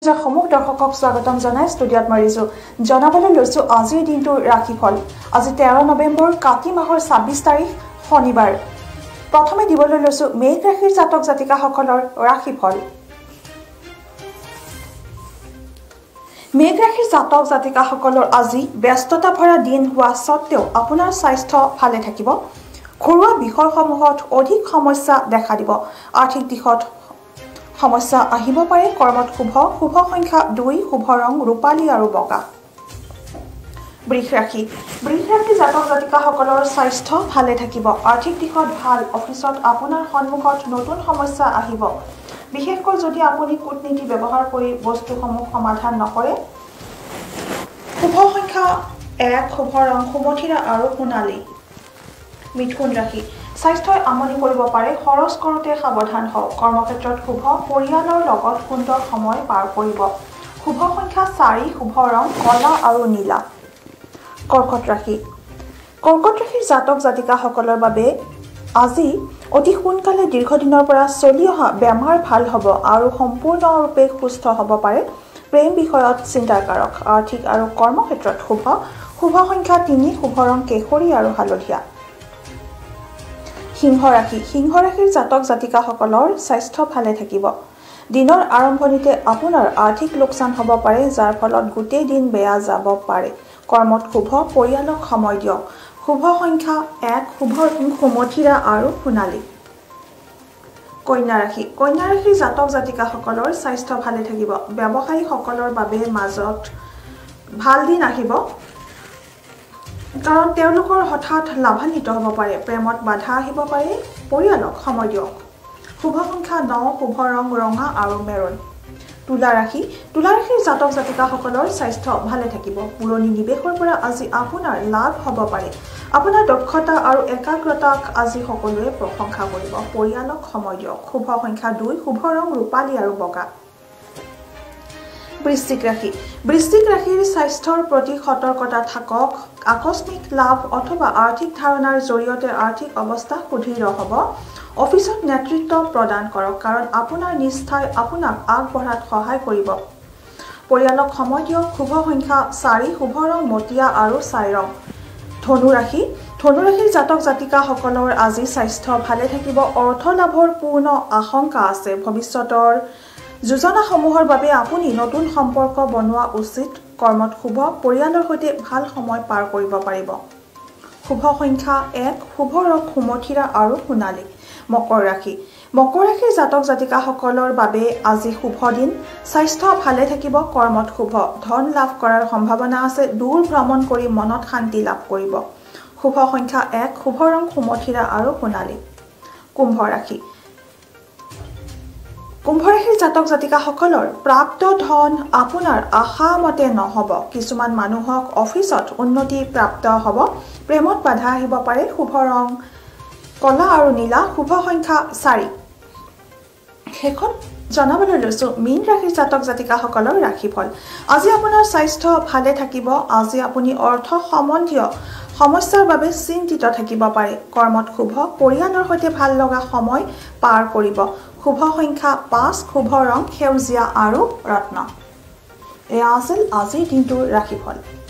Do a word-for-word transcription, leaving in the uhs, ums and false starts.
সমূহ দৰ্শকক স্বাগতম জনাই ষ্টুডিঅত মাৰিছো জনাবলৈ লৈছো আজিৰ দিনটোৰ ৰাশিফল আজি তেৰ নৱেম্বৰ কাতি মাহৰ ছাব্বিছ তাৰিখ শনিবাৰ প্ৰথমে দিবলৈ লৈছো মেঘ ৰাশিৰ জাতক জাতিকাসকলৰ ৰাশিফল মেঘ ৰাশিৰ জাতক জাতিকাসকলৰ আজি ব্যস্ততা ভৰা দিন হোৱা সত্ত্বেও আপোনাৰ স্বাস্থ্য ভালে থাকিব ঘৰুৱা বিষয়সমূহত অধিক সমস্যা দেখা দিব আৰ্থিক দিশত সমস্যা আহিব পাৰে কৰ্মত শুভ শুভ সংখ্যা দুই শুভ ৰং ৰূপালী আৰু বগা বৃষ ৰাশি বৃষ ৰাশি জাতক জাতিকাসকলৰ স্বাস্থ্য ভালে থাকিব আৰ্থিক দিশত ভাল অফিচত আপোনাৰ সন্মুখত নতুন সমস্যা আহিব বিশেষকৈ যদি আপুনি কূটনীতি ব্যৱহাৰ কৰি বস্তুসমূহ সমাধান নকৰে শুভ সংখ্যা এক শুভ ৰং সুমথিৰা আৰু সোণালী মিথুন ৰাশি স্বাস্থ্যই আমনি কৰিব পাৰে খৰচ কৰোঁতে সাৱধান হওক কৰ্মক্ষেত্ৰত শুভ পৰিয়ালৰ লগত সুন্দৰ সময় পাৰ কৰিব শুভ সংখ্যা চাৰি শুভ ৰং কলা আৰু নীলা কৰ্কট ৰাশি কৰ্কট ৰাশিৰ জাতক জাতিকাসকলৰ বাবে আজি অতি সোনকালে দীৰ্ঘদিনৰ পৰা চলি অহা বেমাৰ ভাল হ'ব আৰু সম্পূৰ্ণৰূপে সুস্থ হ'ব পাৰে প্ৰেম বিষয়ত চিন্তাকাৰক আৰ্থিক আৰু কৰ্মক্ষেত্ৰত শুভ শুভ সংখ্যা তিনি শুভ ৰং কেশৰী আৰু হালধীয়া সিংহ ৰাশি সিংহ ৰাশিৰ জাতক জাতিকাসকলৰ স্বাস্থ্য ভালে থাকিব দিনৰ আৰম্ভণিতে আপোনাৰ আৰ্থিক লোকচান হ'ব পাৰে যাৰ ফলত গোটেই দিন বেয়া যাব পাৰে কৰ্মত শুভ পৰিয়ালক সময় দিয়ক শুভ সংখ্যা এক শুভ ৰং সুমথিৰা আৰু সোণালী কন্যা ৰাশি কন্যা ৰাশিৰ জাতক জাতিকাসকলৰ স্বাস্থ্য ভালে থাকিব ব্যৱসায়ীসকলৰ বাবে মাজত ভাল দিন আহিব কাৰণ তেওঁলোকৰ হঠাৎ লাভান্বিত হ'ব পাৰে প্ৰেমত বাধা আহিব পাৰে পৰিয়ালক সময় দিয়ক শুভ সংখ্যা ন শুভ ৰং ৰঙা আৰু মেৰুন তুলা ৰাশি তুলা ৰাশিৰ জাতক জাতিকাসকলৰ স্বাস্থ্য ভালে থাকিব পুৰণি নিৱেশৰ পৰা আজি আপোনাৰ লাভ হ'ব পাৰে আপোনাৰ দক্ষতা আৰু একাগ্ৰতাক আজি সকলোৱে প্ৰশংসা কৰিব পৰিয়ালক সময় দিয়ক শুভ সংখ্যা দুই শুভ ৰং ৰূপালী আৰু বগা বৃশ্চিক ৰাশি বৃশ্চিক ৰাশিৰ স্বাস্থ্যৰ প্ৰতি সতৰ্কতা থাকক আকস্মিক লাভ অথবা আৰ্থিক ধাৰণাৰ জৰিয়তে আৰ্থিক অৱস্থা সুদৃঢ় হ'ব অফিচত নেতৃত্ব প্ৰদান কৰক কাৰণ আপোনাৰ নিষ্ঠাই আপোনাক আগবঢ়াত সহায় কৰিব পৰিয়ালক সময় দিয়ক শুভ সংখ্যা চাৰি শুভ ৰং মটিয়া আৰু ছাই ৰং ধনু ৰাশি ধনু ৰাশিৰ জাতক জাতিকাসকলৰ আজি স্বাস্থ্য ভালে থাকিব অৰ্থ লাভৰ পূৰ্ণ আশংকা আছে ভৱিষ্যতৰ যোজনাসমূহৰ বাবে আপুনি নতুন সম্পৰ্ক বনোৱা উচিত কৰ্মত শুভ পৰিয়ালৰ সৈতে ভাল সময় পাৰ কৰিব পাৰিব শুভ সংখ্যা এক শুভ ৰং সুমথিৰা আৰু সোণালী মকৰ ৰাশি মকৰ ৰাশিৰ জাতক জাতিকাসকলৰ বাবে আজি শুভ দিন স্বাস্থ্য ভালে থাকিব কৰ্মত শুভ ধন লাভ কৰাৰ সম্ভাৱনা আছে দূৰ ভ্ৰমণ কৰি মনত শান্তি লাভ কৰিব শুভ সংখ্যা এক শুভ ৰং সুমথিৰা আৰু সোণালী কুম্ভ ৰাশি কুম্ভ ৰাশিৰ জাতক জাতিকাসকলৰ প্ৰাপ্ত ধন আপোনাৰ আশা মতে নহ'ব কিছুমান মানুহক অফিচত উন্নতি প্ৰাপ্ত হ'ব প্ৰেমত বাধা আহিব পাৰে শুভ ৰং কলা আৰু নীলা শুভ সংখ্যা চাৰি শেষত জনাবলৈ লৈছো মীন ৰাশিৰ জাতক জাতিকাসকলৰ ৰাশিফল আজি আপোনাৰ স্বাস্থ্য ভালে থাকিব আজি আপুনি অৰ্থ সম্বন্ধীয় সমস্যাৰ বাবে চিন্তিত থাকিব পাৰে কৰ্মত শুভ পৰিয়ালৰ সৈতে ভাল লগা সময় পাৰ কৰিব শুভ সংখ্যা পাঁচ শুভ ৰং সেউজীয়া আৰু ৰত্ন এয়া আছিল আজিৰ দিনটোৰ ৰাশিফল।